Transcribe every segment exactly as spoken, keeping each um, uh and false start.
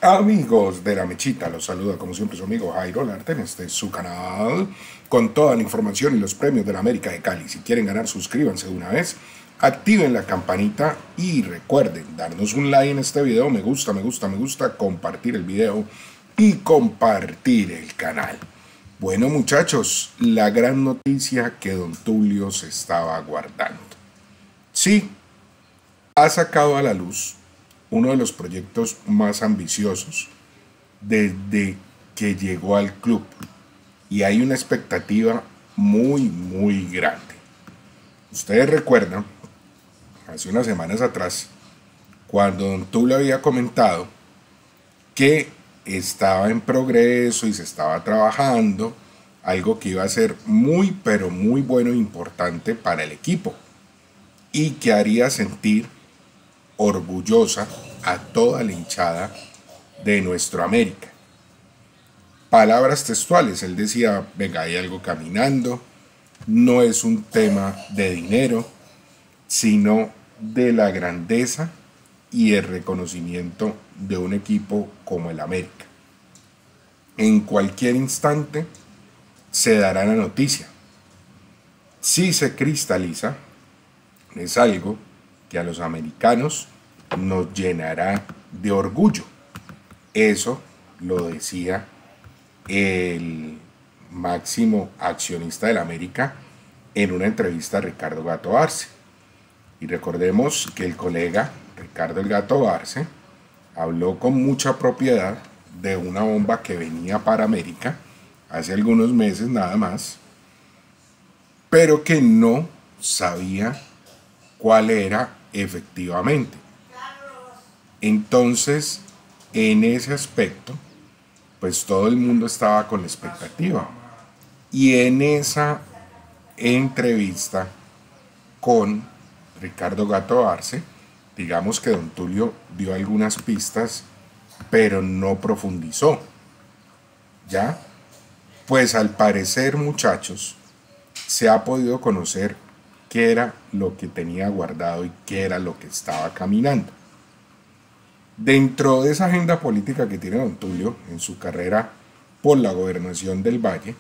Amigos de la Mechita, los saluda como siempre su amigo Jairo Larte en este su canal con toda la información y los premios de la América de Cali. Si quieren ganar, suscríbanse de una vez, activen la campanita y recuerden darnos un like en este video, me gusta, me gusta, me gusta, compartir el video y compartir el canal. Bueno muchachos, la gran noticia que Don Tulio se estaba guardando. Sí, ha sacado a la luz uno de los proyectos más ambiciosos desde que llegó al club y hay una expectativa muy muy grande. Ustedes recuerdan, hace unas semanas atrás, cuando Don Tulio había comentado que estaba en progreso y se estaba trabajando algo que iba a ser muy pero muy bueno e importante para el equipo y que haría sentir orgullosa a toda la hinchada de nuestro América. Palabras textuales, él decía, venga, hay algo caminando, no es un tema de dinero, sino de la grandeza y el reconocimiento de un equipo como el América. En cualquier instante se dará la noticia. Si se cristaliza, es algo que a los americanos nos llenará de orgullo. Eso lo decía el máximo accionista de la América en una entrevista a Ricardo Gato Arce. Y recordemos que el colega Ricardo el Gato Arce habló con mucha propiedad de una bomba que venía para América hace algunos meses nada más, pero que no sabía cuál era efectivamente. Entonces, en ese aspecto, pues todo el mundo estaba con la expectativa. Y en esa entrevista con Ricardo Gato Arce, digamos que Don Tulio dio algunas pistas, pero no profundizó. ¿Ya? Pues al parecer, muchachos, se ha podido conocer qué era lo que tenía guardado y qué era lo que estaba caminando. Dentro de esa agenda política que tiene Don Tulio en su carrera por la gobernación del Valle,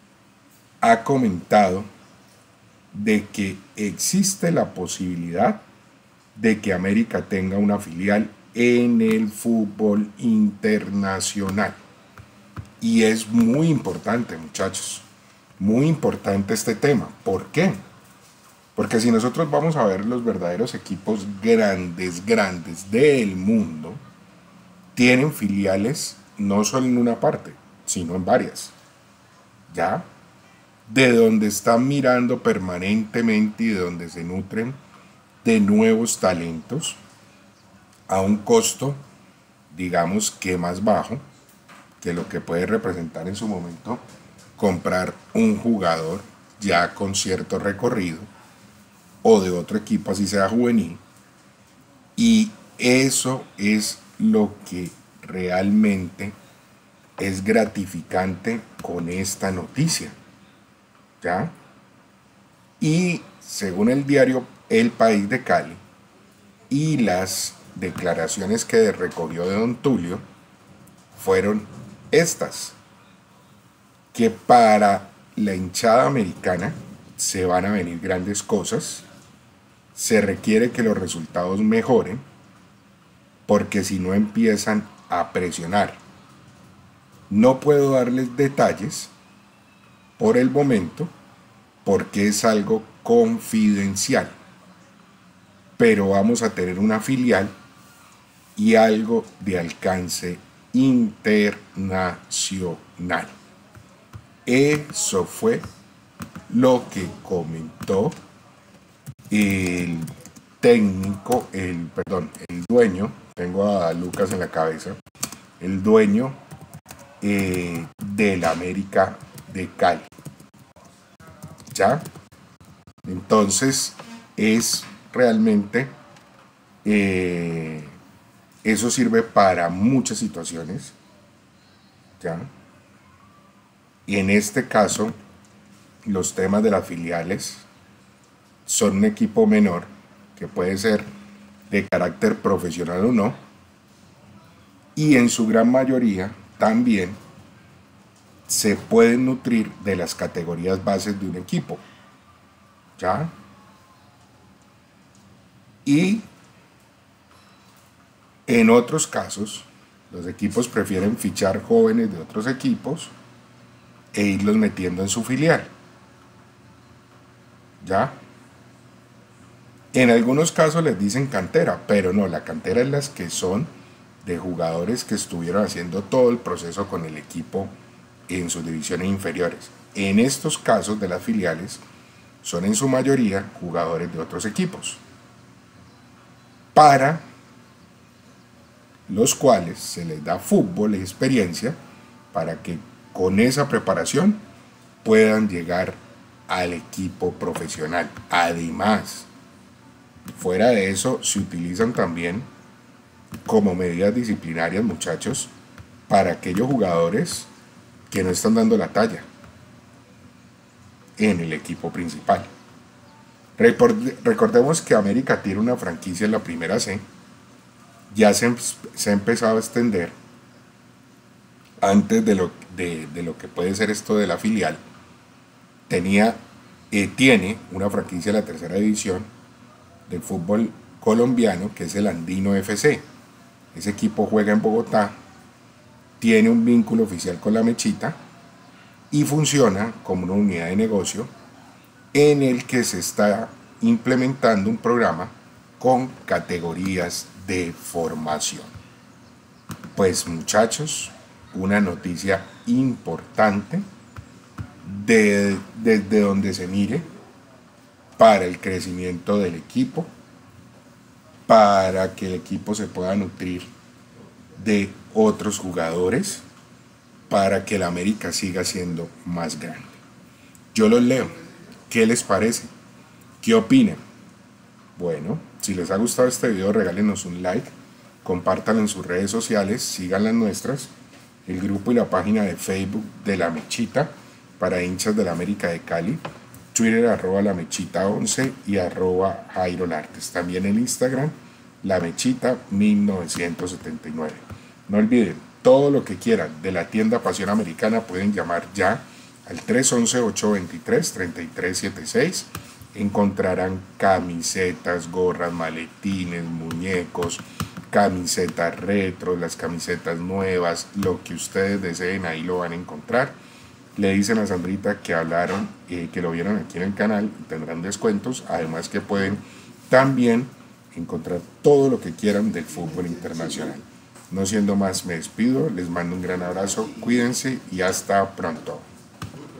ha comentado de que existe la posibilidad de que América tenga una filial en el fútbol internacional. Y es muy importante, muchachos, muy importante este tema. ¿Por qué? Porque si nosotros vamos a ver los verdaderos equipos grandes, grandes del mundo, tienen filiales no solo en una parte, sino en varias. ¿Ya? De donde están mirando permanentemente y de donde se nutren de nuevos talentos a un costo, digamos que más bajo que lo que puede representar en su momento comprar un jugador ya con cierto recorrido o de otro equipo, así sea juvenil, y eso es lo que realmente es gratificante con esta noticia, ¿ya? Y según el diario El País de Cali y las declaraciones que recogió de Don Tulio, fueron estas, que para la hinchada americana se van a venir grandes cosas. Se requiere que los resultados mejoren, porque si no empiezan a presionar. No puedo darles detalles por el momento, porque es algo confidencial, pero vamos a tener una filial y algo de alcance internacional. Eso fue lo que comentó el técnico, el, perdón, el dueño, tengo a Lucas en la cabeza, el dueño eh, de la América de Cali. ¿Ya? Entonces, es realmente, eh, eso sirve para muchas situaciones. ¿Ya? Y en este caso, los temas de las filiales son un equipo menor que puede ser de carácter profesional o no, y en su gran mayoría también se pueden nutrir de las categorías bases de un equipo, ¿ya? Y en otros casos, los equipos prefieren fichar jóvenes de otros equipos e irlos metiendo en su filial, ¿ya? En algunos casos les dicen cantera, pero no, la cantera es las que son de jugadores que estuvieron haciendo todo el proceso con el equipo en sus divisiones inferiores. En estos casos de las filiales, son en su mayoría jugadores de otros equipos, para los cuales se les da fútbol y experiencia para que con esa preparación puedan llegar al equipo profesional. Además, fuera de eso, se utilizan también como medidas disciplinarias, muchachos, para aquellos jugadores que no están dando la talla en el equipo principal. Recordemos que América tiene una franquicia en la primera C, ya se, se ha empezado a extender antes de lo, de, de lo que puede ser esto de la filial. Tenía, eh, tiene una franquicia en la tercera división del fútbol colombiano, que es el Andino F C. Ese equipo juega en Bogotá, tiene un vínculo oficial con la Mechita y funciona como una unidad de negocio en el que se está implementando un programa con categorías de formación. Pues muchachos, una noticia importante de, desde donde se mire para el crecimiento del equipo, para que el equipo se pueda nutrir de otros jugadores, para que el América siga siendo más grande. Yo los leo. ¿Qué les parece? ¿Qué opinan? Bueno, si les ha gustado este video, regálenos un like, compártanlo en sus redes sociales, sigan las nuestras, el grupo y la página de Facebook de La Mechita para hinchas de la América de Cali, Twitter arroba La Mechita once y arroba Jairo Lartes, también en Instagram La Mechita mil novecientos setenta y nueve. No olviden, todo lo que quieran de la tienda Pasión Americana pueden llamar ya al tres once, ocho veintitrés, treinta y tres setenta y seis. Encontrarán camisetas, gorras, maletines, muñecos, camisetas retro, las camisetas nuevas, lo que ustedes deseen, ahí lo van a encontrar. Le dicen a Sandrita que hablaron, eh, que lo vieron aquí en el canal, tendrán descuentos, además que pueden también encontrar todo lo que quieran del fútbol internacional. No siendo más, me despido, les mando un gran abrazo, cuídense y hasta pronto.